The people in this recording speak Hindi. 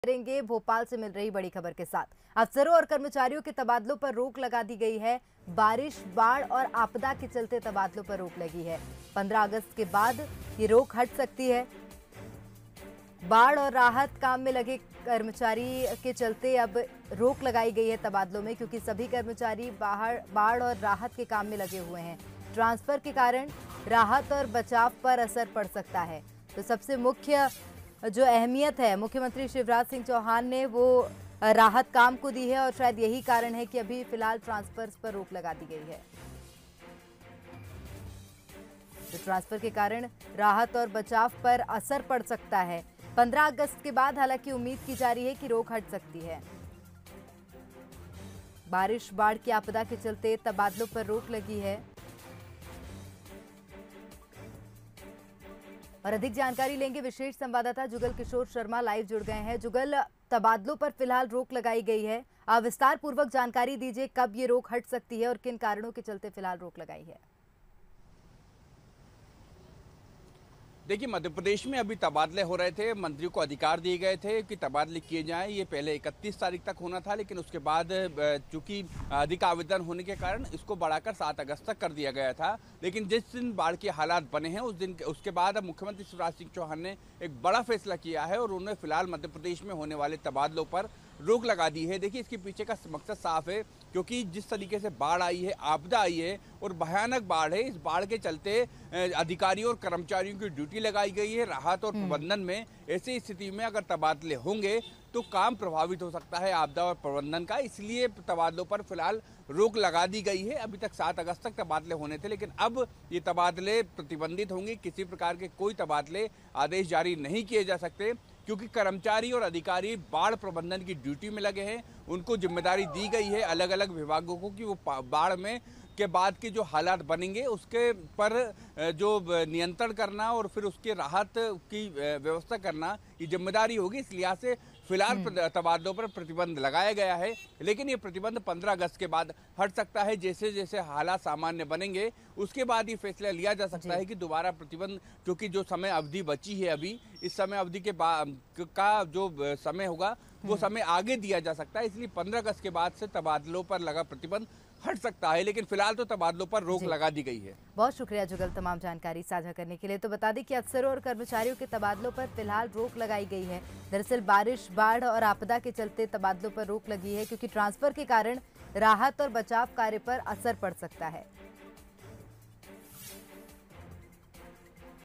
करेंगे भोपाल से मिल रही बड़ी खबर के साथ। अफसरों और कर्मचारियों के तबादलों पर रोक लगा दी गई है। बारिश, बाढ़ और आपदा के चलते तबादलों पर रोक लगी है। 15 अगस्त के बाद ये रोक हट सकती है। बाढ़ और राहत काम में लगे कर्मचारी के चलते अब रोक लगाई गई है तबादलों में, क्योंकि सभी कर्मचारी बाढ़ और राहत के काम में लगे हुए हैं। ट्रांसफर के कारण राहत और बचाव पर असर पड़ सकता है। तो सबसे मुख्य जो अहमियत है, मुख्यमंत्री शिवराज सिंह चौहान ने वो राहत काम को दी है और शायद यही कारण है कि अभी फिलहाल ट्रांसफर्स पर रोक लगा दी गई है। तो ट्रांसफर के कारण राहत और बचाव पर असर पड़ सकता है। 15 अगस्त के बाद हालांकि उम्मीद की जा रही है कि रोक हट सकती है। बारिश, बाढ़ की आपदा के चलते तबादलों पर रोक लगी है। और अधिक जानकारी लेंगे विशेष संवाददाता जुगल किशोर शर्मा लाइव जुड़ गए हैं। जुगल, तबादलों पर फिलहाल रोक लगाई गई है, विस्तार पूर्वक जानकारी दीजिए, कब ये रोक हट सकती है और किन कारणों के चलते फिलहाल रोक लगाई है। देखिए, मध्य प्रदेश में अभी तबादले हो रहे थे, मंत्रियों को अधिकार दिए गए थे कि तबादले किए जाएं। ये पहले 31 तारीख तक होना था, लेकिन उसके बाद चूंकि अधिक आवेदन होने के कारण इसको बढ़ाकर 7 अगस्त तक कर दिया गया था। लेकिन जिस दिन बाढ़ के हालात बने हैं उसके बाद अब मुख्यमंत्री शिवराज सिंह चौहान ने एक बड़ा फैसला किया है और उन्होंने फिलहाल मध्य प्रदेश में होने वाले तबादलों पर रोक लगा दी है। देखिए, इसके पीछे का मकसद साफ है, क्योंकि जिस तरीके से बाढ़ आई है, आपदा आई है और भयानक बाढ़ है, इस बाढ़ के चलते अधिकारियों और कर्मचारियों की ड्यूटी लगाई गई है राहत और प्रबंधन में। ऐसी स्थिति में अगर तबादले होंगे तो काम प्रभावित हो सकता है आपदा और प्रबंधन का, इसलिए तबादलों पर फिलहाल रोक लगा दी गई है। अभी तक 7 अगस्त तक तबादले होने थे, लेकिन अब ये तबादले प्रतिबंधित होंगे। किसी प्रकार के कोई तबादले आदेश जारी नहीं किए जा सकते, क्योंकि कर्मचारी और अधिकारी बाढ़ प्रबंधन की ड्यूटी में लगे हैं। उनको जिम्मेदारी दी गई है अलग अलग विभागों को कि वो बाढ़ में के बाद के जो हालात बनेंगे उसके पर जो नियंत्रण करना और फिर उसके राहत की व्यवस्था करना ये जिम्मेदारी होगी। इस लिहाज से फिलहाल तबादलों पर प्रतिबंध लगाया गया है, लेकिन ये प्रतिबंध 15 अगस्त के बाद हट सकता है। जैसे जैसे हालात सामान्य बनेंगे उसके बाद ये फैसला लिया जा सकता है कि दोबारा प्रतिबंध, क्योंकि जो समय अवधि बची है अभी, इस समय अवधि के का जो समय होगा वो समय आगे दिया जा सकता है। इसलिए 15 अगस्त के बाद से तबादलों पर लगा प्रतिबंध हट सकता है, लेकिन फिलहाल तो तबादलों पर रोक लगा दी गई है। बहुत शुक्रिया जुगल तमाम जानकारी साझा करने के लिए। तो बता दें कि अफसरों और कर्मचारियों के तबादलों पर फिलहाल रोक लगाई गई है। दरअसल बारिश, बाढ़ और आपदा के चलते तबादलों पर रोक लगी है, क्योंकि ट्रांसफर के कारण राहत और बचाव कार्य पर असर पड़ सकता है।